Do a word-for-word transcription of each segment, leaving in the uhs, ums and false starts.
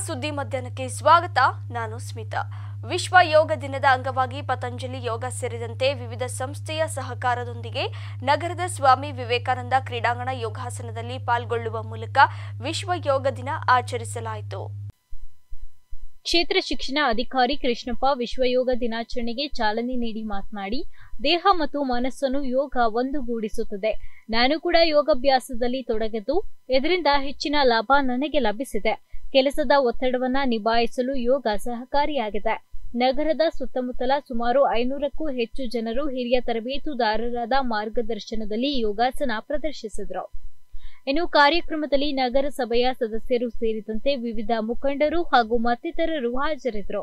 ಸುದ್ದಿ ಮಧ್ಯಾಹ್ನಕ್ಕೆ ಸ್ವಾಗತ. ನಾನು ಸ್ಮಿತಾ. ವಿಶ್ವ ಯೋಗ ದಿನದ ಅಂಗವಾಗಿ ಪತಂಜಲಿ ಯೋಗ ಸೇರಿದಂತೆ ವಿವಿಧ ಸಂಸ್ಥೆಯ ಸಹಕಾರದೊಂದಿಗೆ ನಗರದ ಸ್ವಾಮಿ ವಿವೇಕಾನಂದ ಕ್ರೀಡಾಂಗಣ ಯೋಗಾಸನದಲ್ಲಿ ಪಾಲ್ಗೊಳ್ಳುವ ಮೂಲಕ ವಿಶ್ವ ಯೋಗ ದಿನ ಆಚರಿಸಲಾಯಿತು. ಕ್ಷೇತ್ರ ಶಿಕ್ಷಣ ಅಧಿಕಾರಿ ಕೃಷ್ಣಪ್ಪ ವಿಶ್ವ ಯೋಗ ದಿನಾಚರಣೆಗೆ ಚಾಲನೆ ನೀಡಿ ಮಾತನಾಡಿ, ದೇಹ ಮತ್ತು ಮನಸ್ಸನ್ನು ಯೋಗ ಒಂದುಗೂಡಿಸುತ್ತದೆ. ನಾನು ಕೂಡ ಯೋಗಾಭ್ಯಾಸದಲ್ಲಿ ತೊಡಗಿದ್ದು ಇದರಿಂದ ಹೆಚ್ಚಿನ ಲಾಭ ನನಗೆ ಲಭಿಸಿದೆ. ಕೆಲಸದ ಒತ್ತಡವನ್ನ ನಿಭಾಯಿಸಲು ಯೋಗ ಸಹಕಾರಿಯಾಗಿದೆ. ನಗರದ ಸುತ್ತಮುತ್ತಲ ಸುಮಾರು ಐನೂರಕ್ಕೂ ಹೆಚ್ಚು ಜನರು ಹಿರಿಯ ತರಬೇತುದಾರರಾದ ಮಾರ್ಗದರ್ಶನದಲ್ಲಿ ಯೋಗಾಸನ ಪ್ರದರ್ಶಿಸಿದರು. ಇನ್ನು ಕಾರ್ಯಕ್ರಮದಲ್ಲಿ ನಗರಸಭೆಯ ಸದಸ್ಯರು ಸೇರಿದಂತೆ ವಿವಿಧ ಮುಖಂಡರು ಹಾಗೂ ಮತ್ತಿತರರು ಹಾಜರಿದ್ದರು.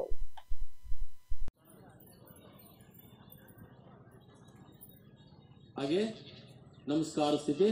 ಹಾಗೆ ನಮಸ್ಕಾರ ಸ್ಥಿತಿ,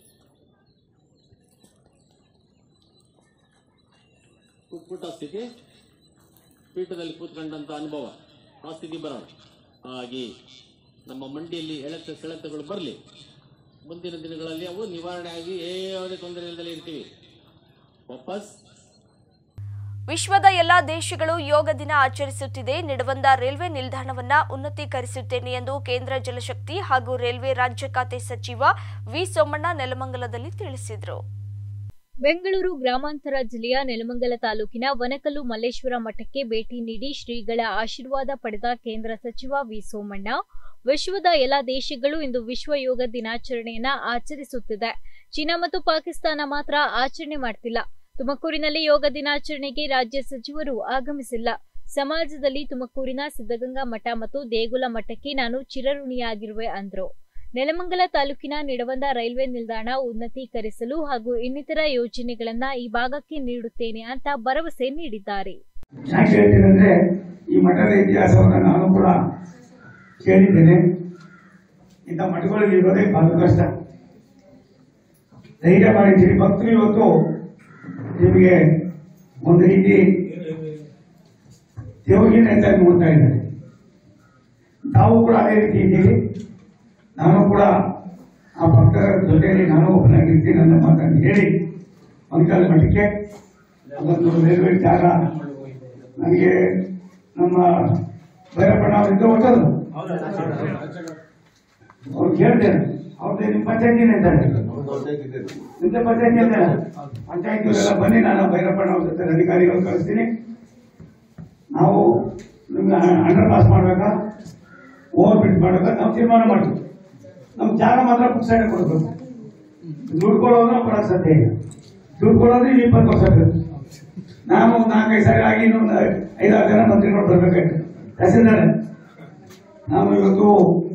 ಕುಕ್ಕುಟ ಸ್ಥಿತಿ, ಪೀಠದಲ್ಲಿ ಕೂತ್ಕೊಂಡಂತ ಅನುಭವ, ಆ ಸ್ಥಿತಿ ಬರೋಣ. ಹಾಗೆ ನಮ್ಮ ಮಂಡಿಯಲ್ಲಿ ಎಳೆತ ಸೆಳೆತಗಳು ಬರಲಿ. ಮುಂದಿನ ದಿನಗಳಲ್ಲಿ ಅವು ನಿವಾರಣೆ ಆಗಿ ಯಾವುದೇ ತೊಂದರೆ ಇಲ್ಲದೆ ಇರ್ತೀವಿ. ವಾಪಸ್ ವಿಶ್ವದ ಎಲ್ಲಾ ದೇಶಗಳು ಯೋಗ ದಿನ ಆಚರಿಸುತ್ತಿದೆ. ನಿಡವಂದ ರೈಲ್ವೆ ನಿಲ್ದಾಣವನ್ನ ಉನ್ನತೀಕರಿಸುತ್ತೇನೆ ಎಂದು ಕೇಂದ್ರ ಜಲಶಕ್ತಿ ಹಾಗೂ ರೈಲ್ವೆ ರಾಜ್ಯ ಖಾತೆ ಸಚಿವ ವಿ ಸೋಮಣ್ಣ ನೆಲಮಂಗಲದಲ್ಲಿ ತಿಳಿಸಿದರು. ಬೆಂಗಳೂರು ಗ್ರಾಮಾಂತರ ಜಿಲ್ಲೆಯ ನೆಲಮಂಗಲ ತಾಲೂಕಿನ ವನಕಲ್ಲು ಮಲ್ಲೇಶ್ವರ ಮಠಕ್ಕೆ ಭೇಟಿ ನೀಡಿ ಶ್ರೀಗಳ ಆಶೀರ್ವಾದ ಪಡೆದ ಕೇಂದ್ರ ಸಚಿವ ವಿ ಸೋಮಣ್ಣ, ವಿಶ್ವದ ಎಲ್ಲಾ ದೇಶಗಳು ಇಂದು ವಿಶ್ವ ಯೋಗ ದಿನಾಚರಣೆಯನ್ನ ಆಚರಿಸುತ್ತಿದೆ. ಚೀನಾ ಮತ್ತು ಪಾಕಿಸ್ತಾನ ಮಾತ್ರ ಆಚರಣೆ ಮಾಡ್ತಿಲ್ಲ. ತುಮಕೂರಿನಲ್ಲಿ ಯೋಗ ದಿನಾಚರಣೆಗೆ ರಾಜ್ಯ ಸಚಿವರು ಆಗಮಿಸಿಲ್ಲ. ಸಮಾಜದಲ್ಲಿ ತುಮಕೂರಿನ ಸಿದ್ದಗಂಗಾ ಮಠ ಮತ್ತು ದೇಗುಲ ಮಠಕ್ಕೆ ನಾನು ಚಿರಋಣಿಯಾಗಿರುವೆ ಅಂದ್ರು. ನೆಲಮಂಗಲ ತಾಲೂಕಿನ ನಿಡವಂದ ರೈಲ್ವೆ ನಿಲ್ದಾಣ ಉನ್ನತೀಕರಿಸಲು ಹಾಗೂ ಇನ್ನಿತರ ಯೋಜನೆಗಳನ್ನ ಈ ಭಾಗಕ್ಕೆ ನೀಡುತ್ತೇನೆ ಅಂತ ಭರವಸೆ ನೀಡಿದ್ದಾರೆ. ಈ ಮಠದ ಇತಿಹಾಸವನ್ನು ನಾನು ಕೂಡ ಕೇಳಿದ್ದೇನೆ. ಇಂಥ ಮಠಗಳಿಗೆ ಇರೋದೇ ಬಹಳ ಕಷ್ಟ. ಧೈರ್ಯ ಮಾಡಿದ್ದೀರಿ ಭಕ್ತರು. ಇವತ್ತು ನಿಮಗೆ ಒಂದು ರೀತಿ ದೇವಗಿನ ಅಂತ ನೋಡ್ತಾ ಇದ್ದಾರೆ. ತಾವು ಕೂಡ ಅದೇ ರೀತಿ ಇದ್ದೀರಿ. ನಾನು ಕೂಡ ಆ ಭಕ್ತರ ಜೊತೆಯಲ್ಲಿ ನಾನು ಒಬ್ಬನಾಗಿರ್ತೀನಿ ನನ್ನ ಮಾತನ್ನು ಹೇಳಿ ಮಂಕಾಲ ಮಠಕ್ಕೆ ಅದೊಂದು ರೈಲ್ವೆ ಜಾಗ ನನಗೆ ನಮ್ಮ ಭೈರಪ್ಪಣ್ಣ ಅವರಿದ್ದು ಹೊಸದು ಅವ್ರು ಕೇಳ್ತೇನೆ. ಅವ್ರದ್ದು ನಿಮ್ಮ ಪಂಚಾಯತಿನ ಇದ್ದಾರೆ, ನಿಮ್ದ ಪಂಚಾಯತಿ ಇದ್ದಾರೆ. ಪಂಚಾಯತಿಯವರೆಲ್ಲ ಬನ್ನಿ, ನಾನು ಭೈರಪ್ಪಣ್ಣ ಅವ್ರ ಜೊತೆ ಅಧಿಕಾರಿಗಳು ಕಳಿಸ್ತೀನಿ. ನಾವು ನಿಮ್ಗೆ ಅಂಡರ್ ಪಾಸ್ ಮಾಡ್ಬೇಕಾ, ಓವರ್ ಬ್ರಿಡ್ಜ್ ಮಾಡ್ಬೇಕಾ, ನಾವು ತೀರ್ಮಾನ ಮಾಡ್ತೀವಿ. ನಮ್ ಜಾಗ ಮಾತ್ರ ಪುಸ್ತಕ ಕೊಡಬೇಕು. ದುಡ್ಡು ಕೊಡೋದು ಕೊಡೋದು ಸದ್ಯ ಇಲ್ಲ. ದುಡ್ಡು ಕೊಡೋದು ಇಪ್ಪತ್ತು ವರ್ಷ ಬೇಕು. ನಾನು ನಾಲ್ಕೈದು ಸಾರಿ ಆಗಿ ಇನ್ನೊಂದು ಐದಾರು ಜನ ಮಂತ್ರಿಗಳು ಬರ್ಬೇಕಾಯ್ತು. ತಹಸೀಲ್ದಾರ್ ನಾವು ಇವತ್ತು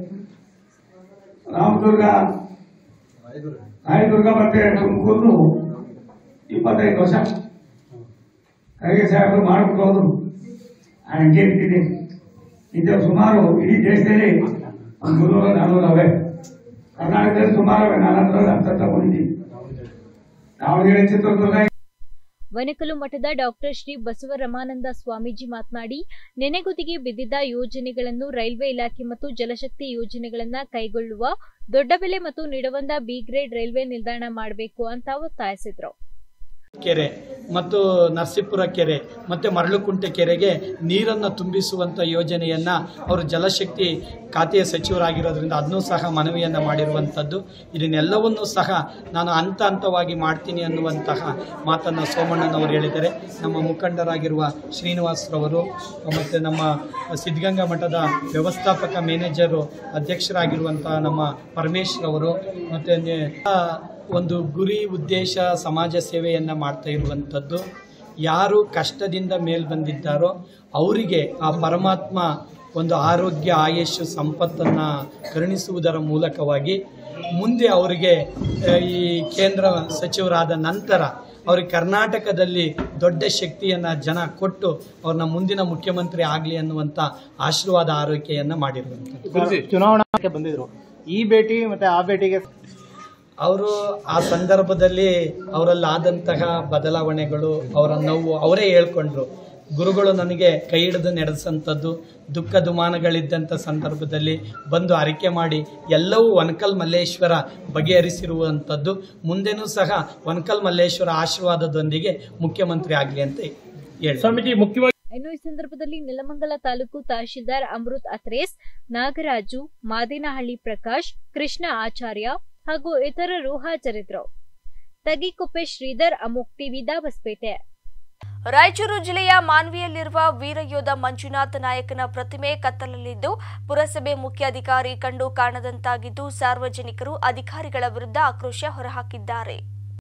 ರಾಮದುರ್ಗ ರಾಯದುರ್ಗ ಮತ್ತೆ ತುಮಕೂರು ಇಪ್ಪತ್ತೈದು ವರ್ಷ ಖರ್ಗೆ ಸಾಹೇಬರು ಮಾಡಿಬಿಟ್ಟು ಹಂಗೆ ಇರ್ತೀನಿ. ಇದು ಸುಮಾರು ಇಡೀ ದೇಶದಲ್ಲಿ ಒಂದು ಮುನ್ನೂರ ನಾನ್ನೂರು ಅವೆ. ಕರ್ನಾಟಕದಲ್ಲಿ ಸುಮಾರು ನಾಲ್ಕು ಹತ್ತ ತಗೊಂಡಿದ್ದೀವಿ. ದಾವಣಗೆರೆ, ಚಿತ್ರದುರ್ಗ. ವನಕಲ್ಲು ಮಠದ ಡಾಕ್ಟರ್ ಶ್ರೀ ಬಸವರಮಾನಂದ ಸ್ವಾಮೀಜಿ ಮಾತನಾಡಿ, ನೆನೆಗುದಿಗೆ ಬಿದ್ದಿದ್ದ ಯೋಜನೆಗಳನ್ನು ರೈಲ್ವೆ ಇಲಾಖೆ ಮತ್ತು ಜಲಶಕ್ತಿ ಯೋಜನೆಗಳನ್ನ ಕೈಗೊಳ್ಳುವ, ದೊಡ್ಡಬೆಲೆ ಮತ್ತು ನಿಡವಂದ ಬಿ ಗ್ರೇಡ್ ರೈಲ್ವೆ ನಿಲ್ದಾಣ ಮಾಡಬೇಕು ಅಂತ ಒತ್ತಾಯಿಸಿದ್ರು. ಕೆರೆ ಮತ್ತು ನರಸೀಪುರ ಕೆರೆ ಮತ್ತು ಮರಳುಕುಂಟೆ ಕೆರೆಗೆ ನೀರನ್ನು ತುಂಬಿಸುವಂಥ ಯೋಜನೆಯನ್ನು ಅವರು ಜಲಶಕ್ತಿ ಖಾತೆಯ ಸಚಿವರಾಗಿರೋದ್ರಿಂದ ಅದನ್ನೂ ಸಹ ಮನವಿಯನ್ನು ಮಾಡಿರುವಂಥದ್ದು. ಇದನ್ನೆಲ್ಲವನ್ನೂ ಸಹ ನಾನು ಹಂತ ಹಂತವಾಗಿ ಮಾಡ್ತೀನಿ ಅನ್ನುವಂತಹ ಮಾತನ್ನು ಸೋಮಣ್ಣನವರು ಹೇಳಿದ್ದಾರೆ. ನಮ್ಮ ಮುಖಂಡರಾಗಿರುವ ಶ್ರೀನಿವಾಸರವರು ಮತ್ತು ನಮ್ಮ ಸಿದ್ಧಗಂಗಾ ಮಠದ ವ್ಯವಸ್ಥಾಪಕ ಮ್ಯಾನೇಜರು ಅಧ್ಯಕ್ಷರಾಗಿರುವಂತಹ ನಮ್ಮ ಪರಮೇಶ್ವರವರು ಮತ್ತು ಒಂದು ಗುರಿ ಉದ್ದೇಶ ಸಮಾಜ ಸೇವೆಯನ್ನು ಮಾಡ್ತಾ ಇರುವಂಥದ್ದು. ಯಾರು ಕಷ್ಟದಿಂದ ಮೇಲ್ ಬಂದಿದ್ದಾರೋ ಅವರಿಗೆ ಆ ಪರಮಾತ್ಮ ಒಂದು ಆರೋಗ್ಯ, ಆಯುಷ್, ಸಂಪತ್ತನ್ನು ಕರುಣಿಸುವುದರ ಮೂಲಕವಾಗಿ ಮುಂದೆ ಅವರಿಗೆ ಈ ಕೇಂದ್ರ ಸಚಿವರಾದ ನಂತರ ಅವ್ರಿಗೆ ಕರ್ನಾಟಕದಲ್ಲಿ ದೊಡ್ಡ ಶಕ್ತಿಯನ್ನು ಜನ ಕೊಟ್ಟು ಅವ್ರನ್ನ ಮುಂದಿನ ಮುಖ್ಯಮಂತ್ರಿ ಆಗಲಿ ಅನ್ನುವಂಥ ಆಶೀರ್ವಾದ ಆರೈಕೆಯನ್ನು ಮಾಡಿರುವಂಥದ್ದು. ಚುನಾವಣೆಗೆ ಬಂದಿದ್ರು. ಈ ಭೇಟಿ ಮತ್ತು ಆ ಭೇಟಿಗೆ ಅವರು ಆ ಸಂದರ್ಭದಲ್ಲಿ ಅವರಲ್ಲಾದಂತಹ ಬದಲಾವಣೆಗಳು, ಅವರ ನೋವು ಅವರೇ ಹೇಳ್ಕೊಂಡ್ರು. ಗುರುಗಳು ನನಗೆ ಕೈ ಹಿಡಿದು ನಡೆಸಂಥದ್ದು, ದುಃಖ ದುಮಾನಗಳಿದ್ದಂಥ ಸಂದರ್ಭದಲ್ಲಿ ಬಂದು ಅರಿಕೆ ಮಾಡಿ ಎಲ್ಲವೂ ವನಕಲ್ ಮಲ್ಲೇಶ್ವರ ಬಗೆಹರಿಸಿರುವಂಥದ್ದು. ಮುಂದೆನೂ ಸಹ ವನಕಲ್ ಮಲ್ಲೇಶ್ವರ ಆಶೀರ್ವಾದದೊಂದಿಗೆ ಮುಖ್ಯಮಂತ್ರಿ ಆಗಲಿ ಅಂತ ಹೇಳಿ. ಸ್ವಾಮೀಜಿ ಮುಖ್ಯವಾಗಿ ಇನ್ನು ಈ ಸಂದರ್ಭದಲ್ಲಿ ನೆಲಮಂಗಲ ತಾಲೂಕು ತಹಶೀಲ್ದಾರ್ ಅಮೃತ್ ಅತ್ರೇಸ್, ನಾಗರಾಜು, ಮಾದೇನಹಳ್ಳಿ ಪ್ರಕಾಶ್, ಕೃಷ್ಣ ಆಚಾರ್ಯ ಹಾಗೂ ಇತರರು ಹಾಜರಿದ್ದರು. ತಗಿಕೊಪ್ಪೆ ಶ್ರೀಧರ್, ಅಮೋಕ್ ಟಿವಿ, ದಾಬಸ್ಪೇಟೆ. ರಾಯಚೂರು ಜಿಲ್ಲೆಯ ಮಾನ್ವಿಯಲ್ಲಿರುವ ವೀರಯೋಧ ಮಂಜುನಾಥ ನಾಯಕನ ಪ್ರತಿಮೆ ಕತ್ತಲಲ್ಲಿದ್ದು ಪುರಸಭೆ ಮುಖ್ಯಾಧಿಕಾರಿ ಕಂಡು ಕಾಣದಂತಾಗಿದ್ದು ಸಾರ್ವಜನಿಕರು ಅಧಿಕಾರಿಗಳ ವಿರುದ್ಧ ಆಕ್ರೋಶ ಹೊರಹಾಕಿದ್ದಾರೆ.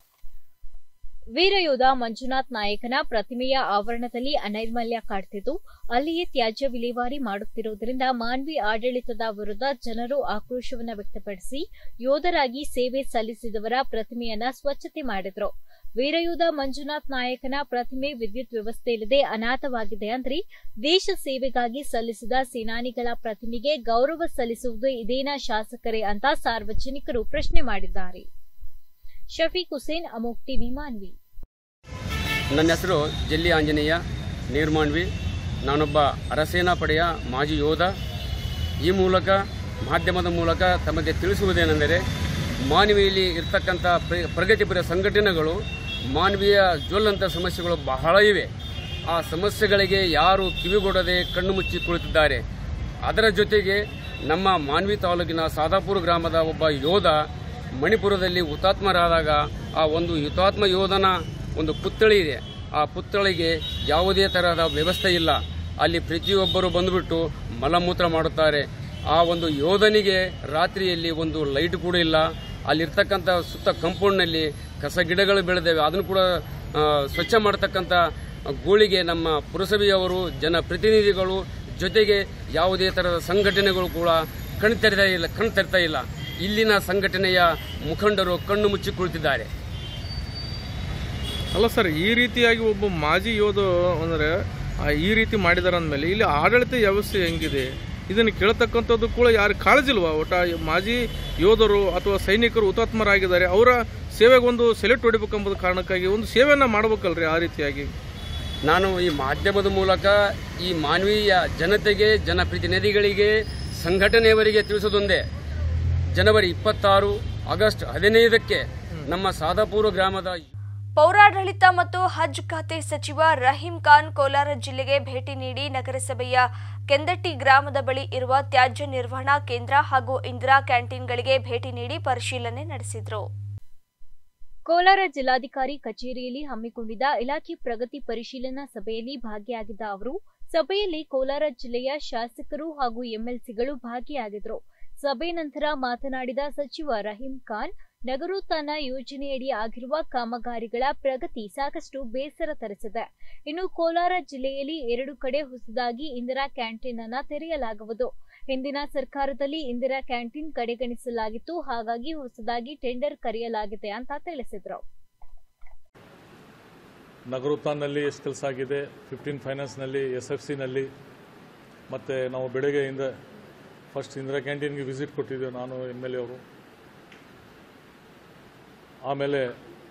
ವೀರಯೋಧ ಮಂಜುನಾಥ್ ನಾಯಕನ ಪ್ರತಿಮೆಯ ಆವರಣದಲ್ಲಿ ಅನೈರ್ಮಲ್ಯ ಕಾಡ್ತಿದ್ದು ಅಲ್ಲಿಯೇ ತ್ಯಾಜ್ಯ ವಿಲೇವಾರಿ ಮಾಡುತ್ತಿರುವುದರಿಂದ ಮಾನ್ವಿ ಆಡಳಿತದ ವಿರುದ್ಧ ಜನರು ಆಕ್ರೋಶವನ್ನು ವ್ಯಕ್ತಪಡಿಸಿ ಯೋಧರಾಗಿ ಸೇವೆ ಸಲ್ಲಿಸಿದವರ ಪ್ರತಿಮೆಯನ್ನ ಸ್ವಚ್ಛತೆ ಮಾಡಿದ್ರು. ವೀರಯೋಧ ಮಂಜುನಾಥ್ ನಾಯಕನ ಪ್ರತಿಮೆ ವಿದ್ಯುತ್ ವ್ಯವಸ್ಥೆ ಇಲ್ಲದೆ ಅನಾಥವಾಗಿದೆ ಅಂದ್ರೆ ದೇಶ ಸೇವೆಗಾಗಿ ಸಲ್ಲಿಸಿದ ಸೇನಾನಿಗಳ ಪ್ರತಿಮೆಗೆ ಗೌರವ ಸಲ್ಲಿಸುವುದು ಇದೇನಾ ಶಾಸಕರೇ ಅಂತ ಸಾರ್ವಜನಿಕರು ಪ್ರಶ್ನೆ ಮಾಡಿದ್ದಾರೆ. ಶಫೀಕ್ ಹುಸೇನ್, ಅಮೋಕ್ ಟಿವಿ, ಮಾನ್ವಿ. ನನ್ನ ಹೆಸರು ಜಲ್ಲಿ ಆಂಜನೇಯ ನೀರ್ಮಾನ್ವಿ. ನಾನೊಬ್ಬ ಅರಸೇನಾ ಪಡೆಯ ಮಾಜಿ ಯೋಧ. ಈ ಮೂಲಕ ಮಾಧ್ಯಮದ ಮೂಲಕ ತಮಗೆ ತಿಳಿಸುವುದೇನೆಂದರೆ ಮಾನ್ವಿಯಲ್ಲಿ ಇರ್ತಕ್ಕಂಥ ಪ್ರಗತಿಪರ ಸಂಘಟನೆಗಳು ಮಾನವೀಯ ಜ್ವಲಂತ ಸಮಸ್ಯೆಗಳು ಬಹಳ ಇವೆ. ಆ ಸಮಸ್ಯೆಗಳಿಗೆ ಯಾರು ಕಿವಿಗೊಡದೆ ಕಣ್ಣು ಮುಚ್ಚಿ ಕುಳಿತಿದ್ದಾರೆ. ಅದರ ಜೊತೆಗೆ ನಮ್ಮ ಮಾನ್ವಿ ತಾಲೂಕಿನ ಸಾದಾಪುರ ಗ್ರಾಮದ ಒಬ್ಬ ಯೋಧ ಮಣಿಪುರದಲ್ಲಿ ಹುತಾತ್ಮರಾದಾಗ ಆ ಒಂದು ಹುತಾತ್ಮ ಯೋಧನ ಒಂದು ಪುತ್ಥಳಿ ಇದೆ. ಆ ಪುತ್ಥಳಿಗೆ ಯಾವುದೇ ತರಹದ ವ್ಯವಸ್ಥೆ ಇಲ್ಲ. ಅಲ್ಲಿ ಪ್ರತಿಯೊಬ್ಬರು ಬಂದುಬಿಟ್ಟು ಮಲಮೂತ್ರ ಮಾಡುತ್ತಾರೆ. ಆ ಒಂದು ಯೋಧನಿಗೆ ರಾತ್ರಿಯಲ್ಲಿ ಒಂದು ಲೈಟ್ ಕೂಡ ಇಲ್ಲ. ಅಲ್ಲಿರ್ತಕ್ಕಂಥ ಸುತ್ತ ಕಾಂಪೌಂಡ್ನಲ್ಲಿ ಕಸ ಗಿಡಗಳು ಬೆಳೆದಿವೆ, ಅದನ್ನು ಕೂಡ ಸ್ವಚ್ಛ ಮಾಡತಕ್ಕಂಥ ಗೋಳಿಗೆ ನಮ್ಮ ಪುರಸಭೆಯವರು, ಜನಪ್ರತಿನಿಧಿಗಳು, ಜೊತೆಗೆ ಯಾವುದೇ ಥರದ ಸಂಘಟನೆಗಳು ಕೂಡ ಕಣ್ ತೆರೆತಾ ಇಲ್ಲ ಕಣ್ ತೆರೆತಾ ಇಲ್ಲ ಇಲ್ಲಿನ ಸಂಘಟನೆಯ ಮುಖಂಡರು ಕಣ್ಣು ಮುಚ್ಚಿ ಕುಳಿತಿದ್ದಾರೆ. ಅಲ್ಲ ಸರ್, ಈ ರೀತಿಯಾಗಿ ಒಬ್ಬ ಮಾಜಿ ಯೋಧ ಅಂದರೆ ಈ ರೀತಿ ಮಾಡಿದಾರೆ ಅಂದಮೇಲೆ ಇಲ್ಲಿ ಆಡಳಿತ ವ್ಯವಸ್ಥೆ ಹೆಂಗಿದೆ ಇದನ್ನು ಕೇಳತಕ್ಕಂಥದ್ದು ಕೂಡ ಯಾರು ಕಾಳಜಿಲ್ವಾ? ಒಟ್ಟ ಮಾಜಿ ಯೋಧರು ಅಥವಾ ಸೈನಿಕರು ಹುತಾತ್ಮರಾಗಿದ್ದಾರೆ, ಅವರ ಸೇವೆಗೊಂದು ಸೆಲೆಕ್ಟ್ ಹೊಡಿಬೇಕೆಂಬುದು ಕಾರಣಕ್ಕಾಗಿ ಒಂದು ಸೇವೆಯನ್ನು ಮಾಡಬೇಕಲ್ರಿ. ಆ ರೀತಿಯಾಗಿ ನಾನು ಈ ಮಾಧ್ಯಮದ ಮೂಲಕ ಈ ಮಾನವೀಯ ಜನತೆಗೆ, ಜನಪ್ರತಿನಿಧಿಗಳಿಗೆ, ಸಂಘಟನೆಯವರಿಗೆ ತಿಳಿಸೋದೊಂದೇ, ಜನವರಿ ಇಪ್ಪತ್ತಾರು ಆಗಸ್ಟ್ ಹದಿನೈದಕ್ಕೆ ನಮ್ಮ ಸಾದಾಪುರ ಗ್ರಾಮದ ಪೌರಾಡಳಿತ ಮತ್ತು ಹಜ್ ಖಾತೆ ಸಚಿವ ರಹೀಂ ಖಾನ್ ಕೋಲಾರ ಜಿಲ್ಲೆಗೆ ಭೇಟಿ ನೀಡಿ ನಗರಸಭೆಯ ಕೆಂದಟ್ಟಿ ಗ್ರಾಮದ ಬಳಿ ಇರುವ ತ್ಯಾಜ್ಯ ನಿರ್ವಹಣಾ ಕೇಂದ್ರ ಹಾಗೂ ಇಂದಿರಾ ಕ್ಯಾಂಟೀನ್ಗಳಿಗೆ ಭೇಟಿ ನೀಡಿ ಪರಿಶೀಲನೆ ನಡೆಸಿದರು. ಕೋಲಾರ ಜಿಲ್ಲಾಧಿಕಾರಿ ಕಚೇರಿಯಲ್ಲಿ ಹಮ್ಮಿಕೊಂಡಿದ್ದ ಇಲಾಖೆ ಪ್ರಗತಿ ಪರಿಶೀಲನಾ ಸಭೆಯಲ್ಲಿ ಭಾಗಿಯಾಗಿದ್ದ ಅವರು ಸಭೆಯಲ್ಲಿ ಕೋಲಾರ ಜಿಲ್ಲೆಯ ಶಾಸಕರು ಹಾಗೂ ಎಂಎಲ್ಸಿಗಳು ಭಾಗಿಯಾಗಿದ್ದರು. ಸಭೆ ನಂತರ ಮಾತನಾಡಿದ ಸಚಿವ ರಹೀಂ ಖಾನ್, ನಗರೋತ್ಥಾನ ಯೋಜನೆಯಡಿ ಆಗಿರುವ ಕಾಮಗಾರಿಗಳ ಪ್ರಗತಿ ಸಾಕಷ್ಟು ಬೇಸರ ತರಿಸಿದೆ. ಇನ್ನು ಕೋಲಾರ ಜಿಲ್ಲೆಯಲ್ಲಿ ಎರಡು ಕಡೆ ಹೊಸದಾಗಿ ಇಂದಿರಾ ಕ್ಯಾಂಟೀನ್ ಅನ್ನು ತೆರೆಯಲಾಗುವುದು. ಹಿಂದಿನ ಸರ್ಕಾರದಲ್ಲಿ ಇಂದಿರಾ ಕ್ಯಾಂಟೀನ್ ಕಡೆಗಣಿಸಲಾಗಿತ್ತು, ಹಾಗಾಗಿ ಹೊಸದಾಗಿ ಟೆಂಡರ್ ಕರೆಯಲಾಗಿದೆ ಅಂತ ತಿಳಿಸಿದರು. ನಗರೋತ್ಥಾನದಲ್ಲಿ ಎಷ್ಟು ಕೆಲಸ ಆಗಿದೆ, ಫಿಫ್ಟೀನ್ ಫೈನಾನ್ಸ್ನಲ್ಲಿ, ಎಸ್ ಎಫ್ ಸಿನಲ್ಲಿ, ಮತ್ತು ನಾವು ಬೆಳಗ್ಗೆಯಿಂದ ಫಸ್ಟ್ ಇಂದಿರಾ ಕ್ಯಾಂಟೀನ್ಗೆ ವಿಸಿಟ್ ಕೊಟ್ಟಿದ್ದೇವೆ ನಾನು, ಎಮ್ ಎಲ್ ಎ ಅವರು. ಆಮೇಲೆ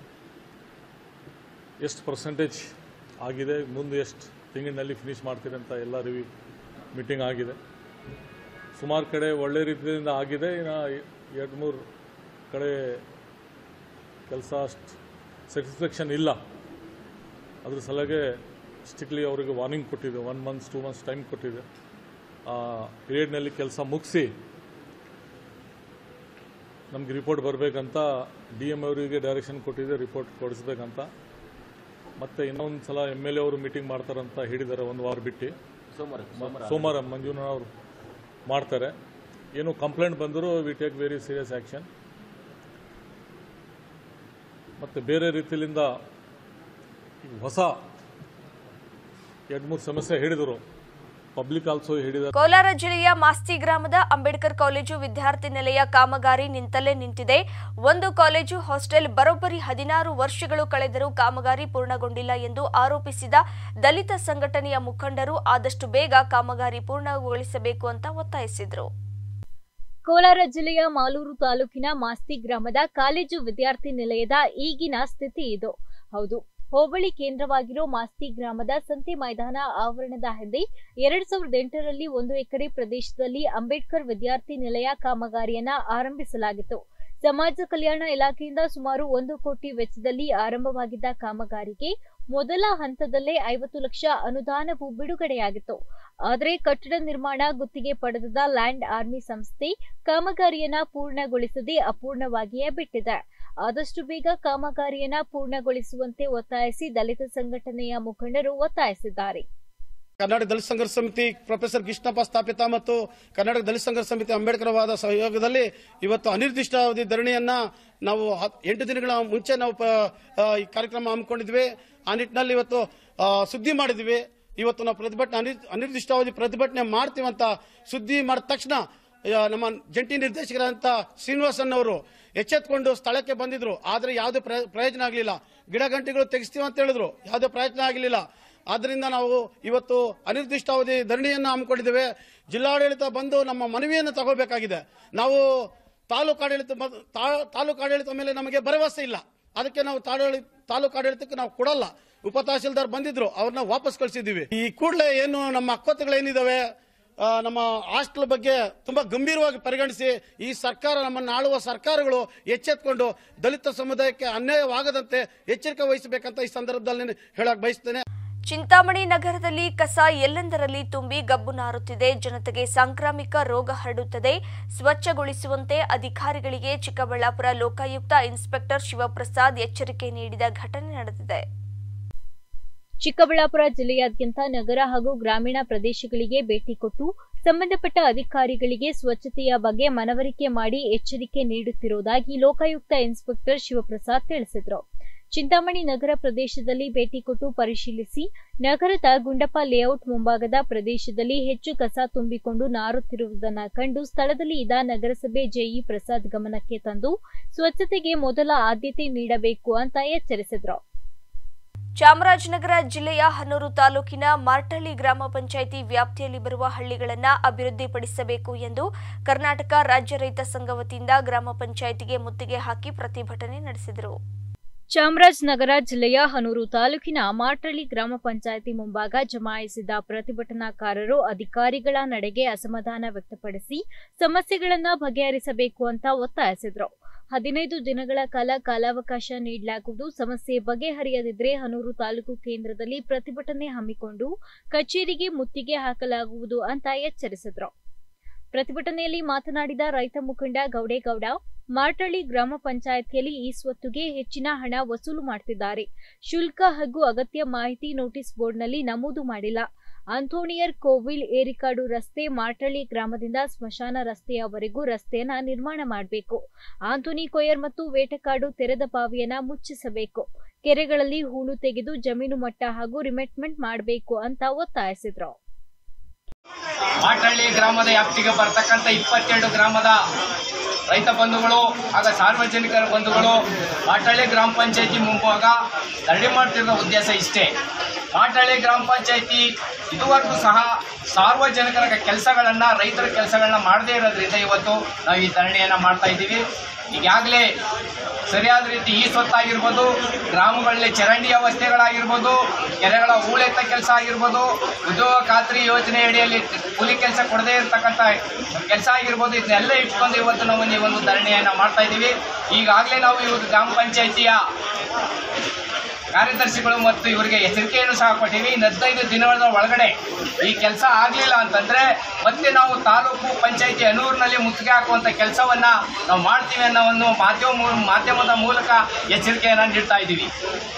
ಎಷ್ಟು ಪರ್ಸೆಂಟೇಜ್ ಆಗಿದೆ, ಮುಂದೆ ಎಷ್ಟು ತಿಂಗಳಿನಲ್ಲಿ ಫಿನಿಷ್ ಮಾಡ್ತೀರಿ ಅಂತ ಎಲ್ಲ ರಿವ್ಯೂ ಮೀಟಿಂಗ್ ಆಗಿದೆ. ಸುಮಾರು ಕಡೆ ಒಳ್ಳೆ ರೀತಿಯಿಂದ ಆಗಿದೆ. ಇನ್ನು ಎರಡು ಮೂರು ಕಡೆ ಕೆಲಸ ಅಷ್ಟು ಸ್ಯಾಟಿಸ್ಫ್ಯಾಕ್ಷನ್ ಇಲ್ಲ. ಅದ್ರ ಸಲಗೆ ಸ್ಟ್ರಿಕ್ಟ್ಲಿ ಅವರಿಗೆ ವಾರ್ನಿಂಗ್ ಕೊಟ್ಟಿದೆ. One months two months time ಕೊಟ್ಟಿದೆ. ಆ ಪೀರಿಯಡ್ನಲ್ಲಿ ಕೆಲಸ ಮುಗಿಸಿ ನಮಗೆ ರಿಪೋರ್ಟ್ ಬರಬೇಕಂತ ಡಿ ಎಮ್ ಅವರಿಗೆ ಡೈರೆಕ್ಷನ್ ಕೊಟ್ಟಿದೆ, ರಿಪೋರ್ಟ್ ಕೊಡಿಸ್ಬೇಕಂತ. ಮತ್ತು ಇನ್ನೊಂದು ಸಲ ಎಮ್ ಎಲ್ ಎ ಅವರು ಮೀಟಿಂಗ್ ಮಾಡ್ತಾರಂತ ಹೇಳಿದ್ದಾರೆ, ಒಂದು ವಾರ ಬಿಟ್ಟು. ಸೋಮವಾರ ಮಂಜುನಾಥ್ ಅವರು ಮಾಡ್ತಾರೆ. ಏನು ಕಂಪ್ಲೇಂಟ್ ಬಂದರೂ we take very serious action. ಮತ್ತು ಬೇರೆ ರೀತಿಯಿಂದ ಹೊಸ ಎರಡು ಮೂರು ಸಮಸ್ಯೆ ಹೇಳಿದರು, ಪಬ್ಲಿಕ್ ಆಲ್ಸೋ ಹೇಳಿದ್ದಾರೆ. ಕೋಲಾರ ಜಿಲ್ಲೆಯ ಮಾಸ್ತಿ ಗ್ರಾಮದ ಅಂಬೇಡ್ಕರ್ ಕಾಲೇಜು ವಿದ್ಯಾರ್ಥಿ ನಿಲಯ ಕಾಮಗಾರಿ ನಿಂತಲ್ಲೇ ನಿಂತಿದೆ. ಒಂದು ಕಾಲೇಜು ಹಾಸ್ಟೆಲ್ ಬರೋಬ್ಬರಿ ಹದಿನಾರು ವರ್ಷಗಳು ಕಳೆದರೂ ಕಾಮಗಾರಿ ಪೂರ್ಣಗೊಂಡಿಲ್ಲ ಎಂದು ಆರೋಪಿಸಿದ ದಲಿತ ಸಂಘಟನೆಯ ಮುಖಂಡರು ಆದಷ್ಟು ಬೇಗ ಕಾಮಗಾರಿ ಪೂರ್ಣಗೊಳಿಸಬೇಕು ಅಂತ ಒತ್ತಾಯಿಸಿದರು. ಕೋಲಾರ ಜಿಲ್ಲೆಯ ಮಾಲೂರು ತಾಲೂಕಿನ ಮಾಸ್ತಿ ಗ್ರಾಮದ ಕಾಲೇಜು ವಿದ್ಯಾರ್ಥಿ ನಿಲಯದ ಈಗಿನ ಸ್ಥಿತಿ ಇದು. ಹೌದು, ಹೋಬಳಿ ಕೇಂದ್ರವಾಗಿರೋ ಮಾಸ್ತಿ ಗ್ರಾಮದ ಸಂತೆ ಮೈದಾನ ಆವರಣದ ಹಿಂದೆ ಎರಡ್ ಸಾವಿರದ ಎಂಟರಲ್ಲಿ ಒಂದು ಎಕರೆ ಪ್ರದೇಶದಲ್ಲಿ ಅಂಬೇಡ್ಕರ್ ವಿದ್ಯಾರ್ಥಿ ನಿಲಯ ಕಾಮಗಾರಿಯನ್ನ ಆರಂಭಿಸಲಾಗಿತ್ತು. ಸಮಾಜ ಕಲ್ಯಾಣ ಇಲಾಖೆಯಿಂದ ಸುಮಾರು ಒಂದು ಕೋಟಿ ವೆಚ್ಚದಲ್ಲಿ ಆರಂಭವಾಗಿದ್ದ ಕಾಮಗಾರಿಗೆ ಮೊದಲ ಹಂತದಲ್ಲೇ ಐವತ್ತು ಲಕ್ಷ ಅನುದಾನವು ಬಿಡುಗಡೆಯಾಗಿತ್ತು. ಆದರೆ ಕಟ್ಟಡ ನಿರ್ಮಾಣ ಗುತ್ತಿಗೆ ಪಡೆದ ಲ್ಯಾಂಡ್ ಆರ್ಮಿ ಸಂಸ್ಥೆ ಕಾಮಗಾರಿಯನ್ನ ಪೂರ್ಣಗೊಳಿಸದೆ ಅಪೂರ್ಣವಾಗಿಯೇ ಬಿಟ್ಟಿದೆ. ಆದಷ್ಟು ಬೇಗ ಕಾಮಗಾರಿಯನ್ನ ಪೂರ್ಣಗೊಳಿಸುವಂತೆ ಒತ್ತಾಯಿಸಿ ದಲಿತ ಸಂಘಟನೆಯ ಮುಖಂಡರು ಒತ್ತಾಯಿಸಿದ್ದಾರೆ. ಕರ್ನಾಟಕ ದಲಿತ ಸಂಘರ್ಷ ಸಮಿತಿ ಪ್ರೊಫೆಸರ್ ಕೃಷ್ಣಪ್ಪ ಸ್ಥಾಪಿತ ಮತ್ತು ಕರ್ನಾಟಕ ದಲಿತ ಸಂಘರ್ಷ ಸಮಿತಿ ಅಂಬೇಡ್ಕರ್ ವಾದ ಸಹಯೋಗದಲ್ಲಿ ಇವತ್ತು ಅನಿರ್ದಿಷ್ಟಾವಧಿ ಧರಣಿಯನ್ನ ನಾವು ಎಂಟು ದಿನಗಳ ಮುಂಚೆ ನಾವು ಈ ಕಾರ್ಯಕ್ರಮ ಹಮ್ಮಿಕೊಂಡಿದ್ವಿ. ಆ ನಿಟ್ಟಿನಲ್ಲಿ ಇವತ್ತು ಸುದ್ದಿ ಮಾಡಿದ್ವಿ. ಇವತ್ತು ನಾವು ಪ್ರತಿಭಟನೆ ಅನಿರ್ದಿಷ್ಟಾವಧಿ ಪ್ರತಿಭಟನೆ ಮಾಡ್ತೀವಿ ಅಂತ ಸುದ್ದಿ ಮಾಡಿದ ತಕ್ಷಣ ನಮ್ಮ ಜಂಟಿ ನಿರ್ದೇಶಕರಾದಂಥ ಶ್ರೀನಿವಾಸನ್ ಅವರು ಎಚ್ಚೆತ್ಕೊಂಡು ಸ್ಥಳಕ್ಕೆ ಬಂದಿದ್ರು. ಆದರೆ ಯಾವುದೇ ಪ್ರಯೋಜನ ಆಗಲಿಲ್ಲ. ಗಿಡ ಗಂಟೆಗಳು ತೆಗೆಸ್ತೀವಿ ಅಂತ ಹೇಳಿದ್ರು, ಯಾವುದೇ ಪ್ರಯತ್ನ ಆಗಲಿಲ್ಲ. ಆದ್ದರಿಂದ ನಾವು ಇವತ್ತು ಅನಿರ್ದಿಷ್ಟಾವಧಿ ಧರಣಿಯನ್ನು ಹಮ್ಮಿಕೊಂಡಿದ್ದೇವೆ. ಜಿಲ್ಲಾಡಳಿತ ಬಂದು ನಮ್ಮ ಮನವಿಯನ್ನು ತಗೋಬೇಕಾಗಿದೆ. ನಾವು ತಾಲೂಕು ಆಡಳಿತ ತಾಲೂಕು ಆಡಳಿತ ಮೇಲೆ ನಮಗೆ ಭರವಸೆ ಇಲ್ಲ. ಅದಕ್ಕೆ ನಾವು ತಾಲೂಕು ಆಡಳಿತಕ್ಕೆ ನಾವು ಕೊಡಲ್ಲ. ಉಪ ತಹಸೀಲ್ದಾರ್ ಬಂದಿದ್ರು, ಅವ್ರನ್ನ ವಾಪಸ್ ಕಳಿಸಿದ್ದೀವಿ. ಈ ಕೂಡಲೇ ಏನು ನಮ್ಮ ಹಕ್ಕೊತ್ತುಗಳೇನಿದಾವೆ ನಮ್ಮ ಹಾಸ್ಟೆಲ್ ಬಗ್ಗೆ ತುಂಬಾ ಗಂಭೀರವಾಗಿ ಪರಿಗಣಿಸಿ ಈ ಸರ್ಕಾರ ನಮ್ಮನ್ನು ಆಳುವ ಸರ್ಕಾರಗಳು ಎಚ್ಚೆತ್ಕೊಂಡು ದಲಿತ ಸಮುದಾಯಕ್ಕೆ ಅನ್ಯಾಯವಾಗದಂತೆ ಎಚ್ಚರಿಕೆ ವಹಿಸಬೇಕಂತ ಈ ಸಂದರ್ಭದಲ್ಲಿ ಹೇಳಕ್ ಬಯಸ್ತೇನೆ. ಚಿಂತಾಮಣಿ ನಗರದಲ್ಲಿ ಕಸ ಎಲ್ಲೆಂದರಲ್ಲಿ ತುಂಬಿ ಗಬ್ಬು ನಾರುತ್ತಿದೆ. ಜನತೆಗೆ ಸಾಂಕ್ರಾಮಿಕ ರೋಗ ಹರಡುತ್ತದೆ. ಸ್ವಚ್ಛಗೊಳಿಸುವಂತೆ ಅಧಿಕಾರಿಗಳಿಗೆ ಚಿಕ್ಕಬಳ್ಳಾಪುರ ಲೋಕಾಯುಕ್ತ ಇನ್ಸ್ಪೆಕ್ಟರ್ ಶಿವಪ್ರಸಾದ್ ಎಚ್ಚರಿಕೆ ನೀಡಿದ ಘಟನೆ ನಡೆದಿದೆ. ಚಿಕ್ಕಬಳ್ಳಾಪುರ ಜಿಲ್ಲೆಯಾದ್ಯಂತ ನಗರ ಹಾಗೂ ಗ್ರಾಮೀಣ ಪ್ರದೇಶಗಳಿಗೆ ಭೇಟಿ ಕೊಟ್ಟು ಸಂಬಂಧಪಟ್ಟ ಅಧಿಕಾರಿಗಳಿಗೆ ಸ್ವಚ್ಛತೆಯ ಬಗ್ಗೆ ಮನವರಿಕೆ ಮಾಡಿ ಎಚ್ಚರಿಕೆ ನೀಡುತ್ತಿರುವುದಾಗಿ ಲೋಕಾಯುಕ್ತ ಇನ್ಸ್ಪೆಕ್ಟರ್ ಶಿವಪ್ರಸಾದ್ ತಿಳಿಸಿದರು. ಚಿಂತಾಮಣಿ ನಗರ ಪ್ರದೇಶದಲ್ಲಿ ಭೇಟಿ ಕೊಟ್ಟು ಪರಿಶೀಲಿಸಿ ನಗರದ ಗುಂಡಪ್ಪ ಲೇಔಟ್ ಮುಂಭಾಗದ ಪ್ರದೇಶದಲ್ಲಿ ಹೆಚ್ಚು ಕಸ ತುಂಬಿಕೊಂಡು ನಾರುತ್ತಿರುವುದನ್ನು ಕಂಡು ಸ್ಥಳದಲ್ಲಿ ಇದ್ದ ನಗರಸಭೆ ಜೆಇ ಪ್ರಸಾದ್ ಗಮನಕ್ಕೆ ತಂದು ಸ್ವಚ್ಛತೆಗೆ ಮೊದಲ ಆದ್ಯತೆ ನೀಡಬೇಕು ಅಂತ ಎಚ್ಚರಿಸಿದರು. ಚಾಮರಾಜನಗರ ಜಿಲ್ಲೆಯ ಹನೂರು ತಾಲೂಕಿನ ಮಾರ್ಟಳ್ಳಿ ಗ್ರಾಮ ಪಂಚಾಯಿತಿ ವ್ಯಾಪ್ತಿಯಲ್ಲಿ ಬರುವ ಹಳ್ಳಿಗಳನ್ನು ಅಭಿವೃದ್ಧಿಪಡಿಸಬೇಕು ಎಂದು ಕರ್ನಾಟಕ ರಾಜ್ಯ ರೈತ ಸಂಘ ವತಿಯಿಂದ ಗ್ರಾಮ ಪಂಚಾಯಿತಿಗೆ ಮುತ್ತಿಗೆ ಹಾಕಿ ಪ್ರತಿಭಟನೆ ನಡೆಸಿದರು. ಚಾಮರಾಜನಗರ ಜಿಲ್ಲೆಯ ಹನೂರು ತಾಲೂಕಿನ ಮಾರ್ಟಳ್ಳಿ ಗ್ರಾಮ ಪಂಚಾಯಿತಿ ಮುಂಭಾಗ ಜಮಾಯಿಸಿದ ಪ್ರತಿಭಟನಾಕಾರರು ಅಧಿಕಾರಿಗಳ ನಡೆಗೆ ಅಸಮಾಧಾನ ವ್ಯಕ್ತಪಡಿಸಿ ಸಮಸ್ಯೆಗಳನ್ನು ಬಗೆಹರಿಸಬೇಕು ಅಂತ ಒತ್ತಾಯಿಸಿದರು. ಹದಿನೈದು ದಿನಗಳ ಕಾಲ ಕಾಲಾವಕಾಶ ನೀಡಲಾಗುವುದು. ಸಮಸ್ಯೆ ಬಗೆಹರಿಯದಿದ್ದರೆ ಹನೂರು ತಾಲೂಕು ಕೇಂದ್ರದಲ್ಲಿ ಪ್ರತಿಭಟನೆ ಹಮ್ಮಿಕೊಂಡು ಕಚೇರಿಗೆ ಮುತ್ತಿಗೆ ಹಾಕಲಾಗುವುದು ಅಂತ ಎಚ್ಚರಿಸಿದರು. ಪ್ರತಿಭಟನೆಯಲ್ಲಿ ಮಾತನಾಡಿದ ರೈತ ಮುಖಂಡ ಗೌಡೇಗೌಡ, ಮಾರ್ಟಳ್ಳಿ ಗ್ರಾಮ ಪಂಚಾಯಿತಿಯಲ್ಲಿ ಈ ಸ್ವತ್ತುಗೆ ಹೆಚ್ಚಿನ ಹಣ ವಸೂಲು ಮಾಡುತ್ತಿದ್ದಾರೆ. ಶುಲ್ಕ ಹಾಗೂ ಅಗತ್ಯ ಮಾಹಿತಿ ನೋಟಿಸ್ ಬೋರ್ಡ್ನಲ್ಲಿ ನಮೂದು ಮಾಡಿಲ್ಲ. ಆಂಥೋಣಿಯರ್ ಕೋವಿಲ್ ಏರಿಕಾಡು ರಸ್ತೆ ಮಾರ್ಟಳ್ಳಿ ಗ್ರಾಮದಿಂದ ಸ್ಮಶಾನ ರಸ್ತೆಯವರೆಗೂ ರಸ್ತೆಯನ್ನ ನಿರ್ಮಾಣ ಮಾಡಬೇಕು. ಆಂಥೋನಿ ಕೊಯ್ಯರ್ ಮತ್ತು ವೇಟಕಾಡು ತೆರೆದ ಬಾವಿಯನ್ನ ಮುಚ್ಚಿಸಬೇಕು. ಕೆರೆಗಳಲ್ಲಿ ಹೂಳು ತೆಗೆದು ಜಮೀನು ಮಟ್ಟ ಹಾಗೂ ರಿಮೆಟ್ಮೆಂಟ್ ಮಾಡಬೇಕು ಅಂತ ಒತ್ತಾಯಿಸಿದ್ರು. ಮಾರ್ಟಳ್ಳಿ ಗ್ರಾಮದ ವ್ಯಾಪ್ತಿಗೆ ಬರ್ತಕ್ಕಂಥ ಇಪ್ಪತ್ತೆರಡು ಗ್ರಾಮದ ರೈತ ಬಂಧುಗಳು ಹಾಗೂ ಸಾರ್ವಜನಿಕರ ಬಂಧುಗಳು ಮಾರ್ಟಳ್ಳಿ ಗ್ರಾಮ ಪಂಚಾಯಿತಿ ಮುಂಭಾಗ ಧರಣಿ ಮಾಡ್ತಿರೋ ಉದ್ದೇಶ ಇಷ್ಟೇ. ಮಾರ್ಟಳ್ಳಿ ಗ್ರಾಮ ಪಂಚಾಯಿತಿ ಇದುವರೆಗೂ ಸಹ ಸಾರ್ವಜನಿಕರ ಕೆಲಸಗಳನ್ನ ರೈತರ ಕೆಲಸಗಳನ್ನ ಮಾಡದೇ ಇರೋದ್ರಿಂದ ಇವತ್ತು ನಾವು ಈ ಧರಣಿಯನ್ನ ಮಾಡ್ತಾ ಇದ್ದೀವಿ. ಈಗಾಗಲೇ ಸರಿಯಾದ ರೀತಿ ಈ ಸ್ವತ್ತಾಗಿರ್ಬೋದು, ಗ್ರಾಮಗಳಲ್ಲಿ ಚರಂಡಿ ವ್ಯವಸ್ಥೆಗಳಾಗಿರ್ಬೋದು, ಕೆರೆಗಳ ಹೂಳೆತ್ತ ಕೆಲಸ ಆಗಿರ್ಬೋದು, ಉದ್ಯೋಗ ಖಾತ್ರಿ ಯೋಜನೆ ಅಡಿಯಲ್ಲಿ ಕೂಲಿ ಕೆಲಸ ಕೊಡದೇ ಇರತಕ್ಕಂಥ ಕೆಲಸ ಆಗಿರ್ಬೋದು, ಇದನ್ನೆಲ್ಲ ಇಟ್ಕೊಂಡು ಇವತ್ತು ನಾವು ಈ ಒಂದು ಧರಣಿಯನ್ನು ಮಾಡ್ತಾ ಇದ್ದೀವಿ. ಈಗಾಗಲೇ ನಾವು ಇವತ್ತು ಗ್ರಾಮ ಪಂಚಾಯಿತಿಯ ಕಾರ್ಯದರ್ಶಿಗಳು ಮತ್ತು ಇವರಿಗೆ ಎಚ್ಚರಿಕೆಯನ್ನು ಸಹ ಕೊಟ್ಟಿವಿ. ಇನ್ನು ಹದಿನೈದು ದಿನಗಳ ಒಳಗಡೆ ಈ ಕೆಲಸ ಆಗಲಿಲ್ಲ ಅಂತಂದ್ರೆ ಮತ್ತೆ ನಾವು ತಾಲೂಕು ಪಂಚಾಯಿತಿ ಹನೂರಿನಲ್ಲಿ ಮುತ್ತಿಗೆ ಹಾಕುವಂತ ಕೆಲಸವನ್ನ ನಾವು ಮಾಡ್ತೀವಿ ಅನ್ನೋ ಒಂದು ಮಾಧ್ಯಮ ಮಾಧ್ಯಮದ ಮೂಲಕ ಎಚ್ಚರಿಕೆಯನ್ನ ನೀಡ್ತಾ ಇದ್ದೀವಿ.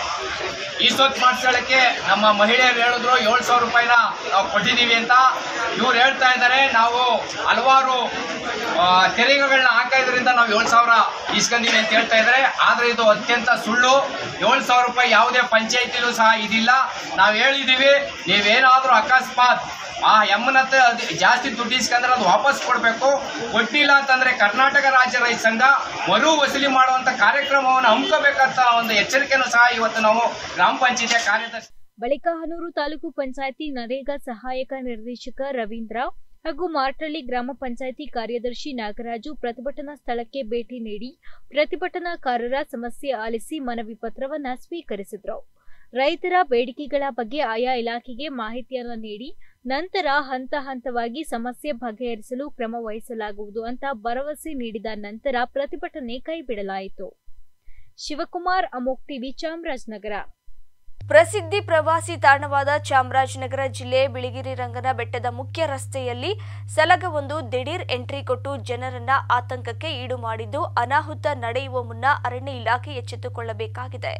ಈ ಸ್ವತ್ತು ಮಾಡಿಸೋಳಕ್ಕೆ ನಮ್ಮ ಮಹಿಳೆಯರು ಹೇಳಿದ್ರು ಏಳು ಸಾವಿರ ರೂಪಾಯಿನ ನಾವು ಕೊಟ್ಟಿದ್ದೀವಿ ಅಂತ. ಇವ್ರು ಹೇಳ್ತಾ ಇದ್ದಾರೆ ನಾವು ಹಲವಾರು ತೆರಿಗೆಗಳನ್ನ ಹಾಕೋದ್ರಿಂದ ನಾವು ಏಳು ಸಾವಿರ ಇಸ್ಕೊಂಡಿವಿ ಅಂತ ಹೇಳ್ತಾ ಇದ್ದಾರೆ. ಆದರೆ ಇದು ಅತ್ಯಂತ ಸುಳ್ಳು. ಏಳು ಸಾವಿರ ರೂಪಾಯಿ ಯಾವುದೇ ಪಂಚಾಯಿತಿಲೂ ಸಹ ಇದಿಲ್ಲ. ನಾವು ಹೇಳಿದ್ದೀವಿ, ನೀವೇನಾದರೂ ಅಕಸ್ಮಾತ್ ಆ ಎಮ್ಮನತ್ತ ಜಾಸ್ತಿ ದುಡ್ಡು ಇಸ್ಕೊಂಡ್ರೆ ಅದು ವಾಪಸ್ ಕೊಡಬೇಕು. ಕೊಟ್ಟಿಲ್ಲ ಅಂತಂದ್ರೆ ಕರ್ನಾಟಕ ರಾಜ್ಯ ರೈತ ಸಂಘ ಮರು ವಸೂಲಿ ಮಾಡುವಂತ ಕಾರ್ಯಕ್ರಮವನ್ನು ಹಮ್ಮಿಕೋಬೇಕಂತ ಒಂದು ಎಚ್ಚರಿಕೆಯನ್ನು ಸಹ ಇವತ್ತು ನಾವು ಗ್ರಾಮ ಪಂಚಾಯಿತಿಯ ಕಾರ್ಯದರ್ಶಿ. ಬಳಿಕ ಹನೂರು ತಾಲೂಕು ಪಂಚಾಯಿತಿ ನರೇಗಾ ಸಹಾಯಕ ನಿರ್ದೇಶಕ ರವೀಂದ್ರ ಹಾಗೂ ಮಾರ್ಟಳ್ಳಿ ಗ್ರಾಮ ಪಂಚಾಯಿತಿ ಕಾರ್ಯದರ್ಶಿ ನಾಗರಾಜು ಪ್ರತಿಭಟನಾ ಸ್ಥಳಕ್ಕೆ ಭೇಟಿ ನೀಡಿ ಪ್ರತಿಭಟನಾಕಾರರ ಸಮಸ್ಯೆ ಆಲಿಸಿ ಮನವಿ ಪತ್ರವನ್ನ ಸ್ವೀಕರಿಸಿದ್ರು. ರೈತರ ಬೇಡಿಕೆಗಳ ಬಗ್ಗೆ ಆಯಾ ಇಲಾಖೆಗೆ ಮಾಹಿತಿಯನ್ನು ನೀಡಿ ನಂತರ ಹಂತ ಹಂತವಾಗಿ ಸಮಸ್ಯೆ ಬಗೆಹರಿಸಲು ಕ್ರಮ ವಹಿಸಲಾಗುವುದು ಅಂತ ಭರವಸೆ ನೀಡಿದ ನಂತರ ಪ್ರತಿಭಟನೆ ಕೈಬಿಡಲಾಯಿತು. ಶಿವಕುಮಾರ್, ಅಮೋಕ್ ಟಿವಿ, ಚಾಮರಾಜನಗರ. ಪ್ರಸಿದ್ಧಿ ಪ್ರವಾಸಿ ತಾಣವಾದ ಚಾಮರಾಜನಗರ ಜಿಲ್ಲೆ ಬಿಳಿಗಿರಿ ರಂಗನ ಬೆಟ್ಟದ ಮುಖ್ಯ ರಸ್ತೆಯಲ್ಲಿ ಸಲಗವೊಂದು ದಿಢೀರ್ ಎಂಟ್ರಿ ಕೊಟ್ಟು ಜನರನ್ನ ಆತಂಕಕ್ಕೆ ಈಡು ಮಾಡಿದ್ದು ಅನಾಹುತ ನಡೆಯುವ ಮುನ್ನ ಅರಣ್ಯ ಇಲಾಖೆ ಎಚ್ಚೆತ್ತುಕೊಳ್ಳಬೇಕಾಗಿದೆ.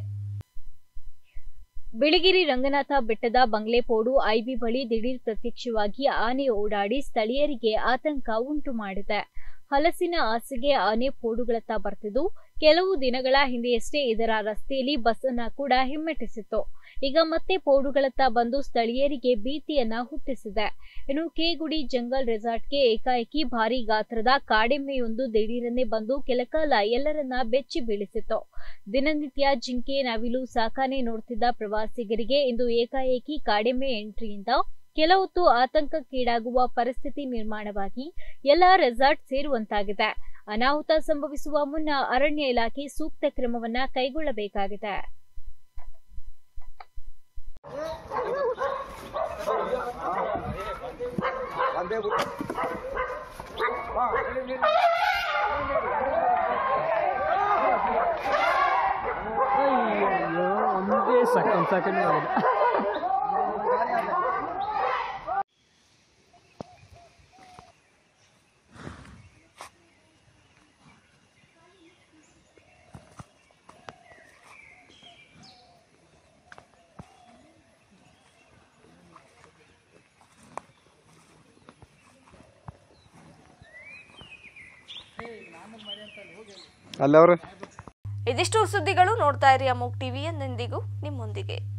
ಬಿಳಿಗಿರಿ ರಂಗನಾಥ ಬೆಟ್ಟದ ಬಂಗ್ಲೆಪೋಡು ಐಬಿ ಬಳಿ ದಿಢೀರ್ ಪ್ರತ್ಯಕ್ಷವಾಗಿ ಆನೆ ಓಡಾಡಿ ಸ್ಥಳೀಯರಿಗೆ ಆತಂಕ ಉಂಟು ಮಾಡಿದೆ. ಹಲಸಿನ ಆಸೆಗೆ ಆನೆ ಪೋಡುಗಳತ್ತ ಬರ್ತಿದ್ದು ಕೆಲವು ದಿನಗಳ ಹಿಂದೆಯಷ್ಟೇ ಇದರ ರಸ್ತೆಯಲ್ಲಿ ಬಸ್ ಅನ್ನ ಕೂಡ ಹಿಮ್ಮೆಟ್ಟಿಸಿತ್ತು. ಈಗ ಮತ್ತೆ ಪೋಡುಗಳತ್ತ ಬಂದು ಸ್ಥಳೀಯರಿಗೆ ಭೀತಿಯನ್ನ ಹುಟ್ಟಿಸಿದೆ. ಇನ್ನು ಕೆಗುಡಿ ಜಂಗಲ್ ರೆಸಾರ್ಟ್ಗೆ ಏಕಾಏಕಿ ಭಾರಿ ಗಾತ್ರದ ಕಾಡೆಮ್ಮೆಯೊಂದು ದಿಢೀರನ್ನೇ ಬಂದು ಕೆಲಕಾಲ ಎಲ್ಲರನ್ನ ಬೆಚ್ಚಿ ಬೀಳಿಸಿತ್ತು. ದಿನನಿತ್ಯ ಜಿಂಕೆ ನವಿಲು ಸಾಕಾನೆ ನೋಡ್ತಿದ್ದ ಪ್ರವಾಸಿಗರಿಗೆ ಇಂದು ಏಕಾಏಕಿ ಕಾಡೆಮ್ಮೆ ಎಂಟ್ರಿಯಿಂದ ಕೆಲವೊತ್ತು ಆತಂಕಕ್ಕೀಡಾಗುವ ಪರಿಸ್ಥಿತಿ ನಿರ್ಮಾಣವಾಗಿ ಎಲ್ಲ ರೆಸಾರ್ಟ್ ಸೇರುವಂತಾಗಿದೆ. ಅನಾಹುತ ಸಂಭವಿಸುವ ಮುನ್ನ ಅರಣ್ಯ ಇಲಾಖೆ ಸೂಕ್ತ ಕ್ರಮವನ್ನ ಕೈಗೊಳ್ಳಬೇಕಾಗಿದೆ. ಒಂದೇ ಸೆಕೆಂಡ್ ಸೆಕೆಂಡ್ ಇದಿಷ್ಟು ಸುದ್ದಿಗಳು. ನೋಡ್ತಾ ಇರಿ ಅಮೋಘ್ ಟಿವಿ, ಎಂದೆಂದಿಗೂ ನಿಮ್ಮೊಂದಿಗೆ.